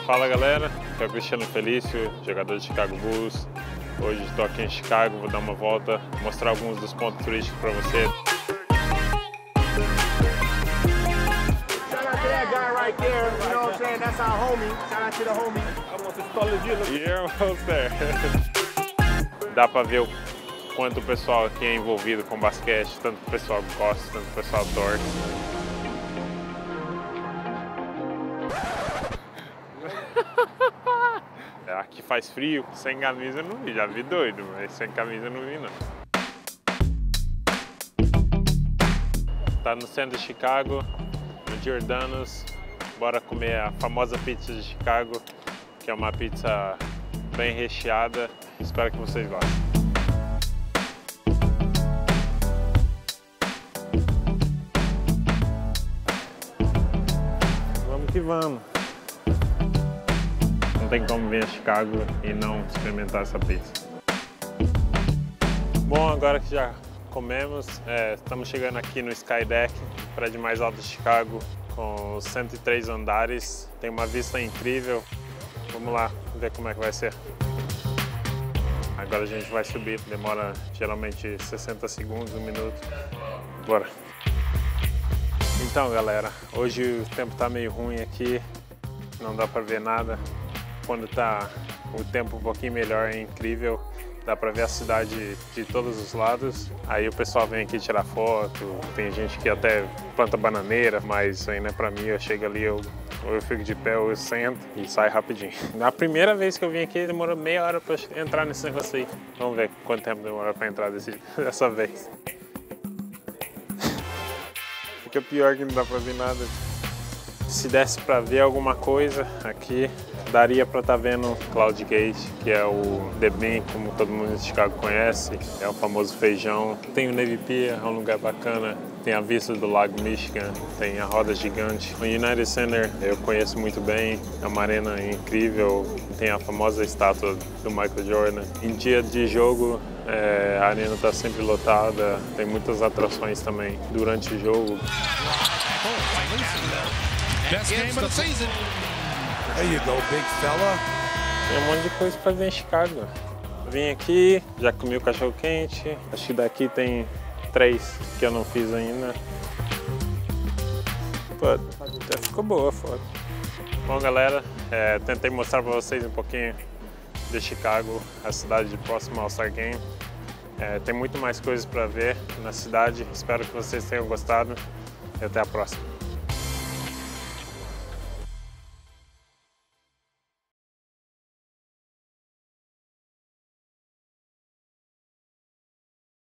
Fala galera, aqui é o Cristiano Felício, jogador de Chicago Bulls. Hoje estou aqui em Chicago, vou dar uma volta, mostrar alguns dos pontos turísticos para você. Shout out to that guy right there, you know what I'm saying? That's our homie. Shout out to the homie. I want this taller You're almost there. Dá para ver o quanto o pessoal aqui é envolvido com basquete, tanto o pessoal que gosta, tanto o pessoal torce. Aqui faz frio, sem camisa eu não vi, já vi doido, mas sem camisa eu não vi não. Tá no centro de Chicago, no Giordano's, bora comer a famosa pizza de Chicago, que é uma pizza bem recheada, espero que vocês gostem. Vamos que vamos! Não tem como vir a Chicago e não experimentar essa pizza. Bom, agora que já comemos, estamos chegando aqui no Sky Deck, prédio mais alto de Chicago, com 103 andares. Tem uma vista incrível. Vamos lá ver como é que vai ser. Agora a gente vai subir, demora geralmente 60 segundos, 1 minuto. Bora! Então galera, hoje o tempo tá meio ruim aqui, não dá para ver nada. Quando tá o tempo um pouquinho melhor é incrível, dá pra ver a cidade de todos os lados. Aí o pessoal vem aqui tirar foto, tem gente que até planta bananeira, mas isso aí não é pra mim, eu chego ali, ou eu fico de pé ou eu sento e saio rapidinho. Na primeira vez que eu vim aqui demorou meia hora pra entrar nesse negócio aí. Vamos ver quanto tempo demora pra entrar dessa vez. Fica pior que não dá pra ver nada. Se desse pra ver alguma coisa aqui, daria para estar vendo Cloud Gate, que é o The Bean, como todo mundo de Chicago conhece, é o famoso feijão. Tem o Navy Pier, é um lugar bacana, tem a vista do Lago Michigan, tem a roda gigante. O United Center eu conheço muito bem, é uma arena incrível, tem a famosa estátua do Michael Jordan. Em dia de jogo, a arena está sempre lotada, tem muitas atrações também durante o jogo. Best game of the season. There you go, big fella. Tem um monte de coisa para ver em Chicago. Vim aqui, já comi o cachorro quente. Acho que daqui tem 3 que eu não fiz ainda. Pô, até ficou boa a foto. Bom galera, tentei mostrar para vocês um pouquinho de Chicago, a cidade próxima ao All-Star Game. Tem muito mais coisas para ver na cidade. Espero que vocês tenham gostado e até a próxima.